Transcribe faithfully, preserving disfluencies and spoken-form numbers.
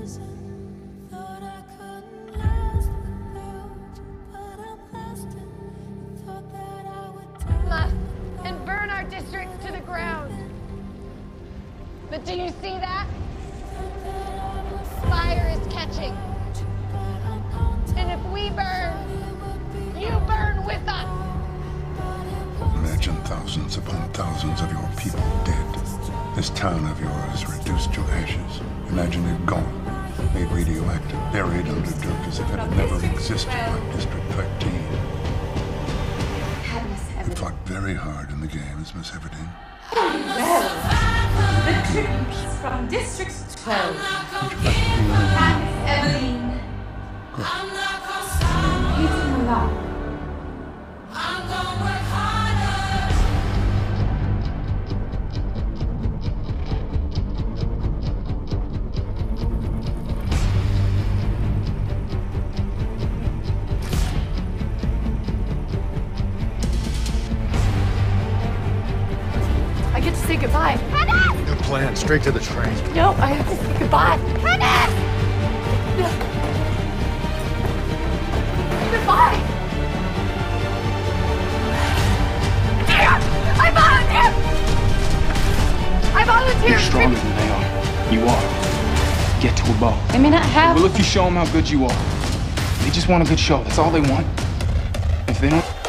And burn our districts to the ground. But do you see that? Fire is catching. And if we burn, you burn with us. Imagine thousands upon thousands of your people dead. This town of yours reduced to ashes. Imagine it gone, made radioactive, buried under dirt as if it had never existed like District thirteen. You fought very hard in the games, Miss Everdeen. Well, the troops from District twelve. Katniss Everdeen. Hating along. I get to say goodbye. Katniss! Good plan. Straight to the train. No, I have to say goodbye. Katniss! Goodbye! I volunteer! I volunteer! You're stronger than they are. You are. Get to a ball. I may not have... Well, if you show them how good you are, they just want a good show. That's all they want. If they don't...